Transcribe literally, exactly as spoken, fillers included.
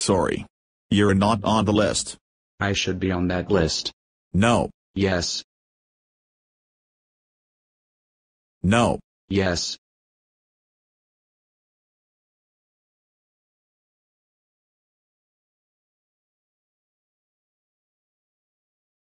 Sorry. You're not on the list. I should be on that list. No. Yes. No. Yes.